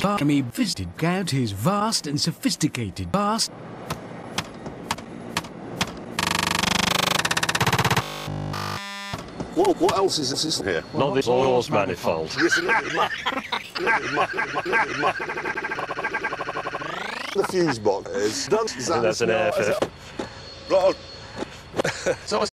Cockamy visited out his vast and sophisticated vast. What else is this here? Not this Orr's manifold. Yes, the fuse box is done. I think that's an air fit. Right. So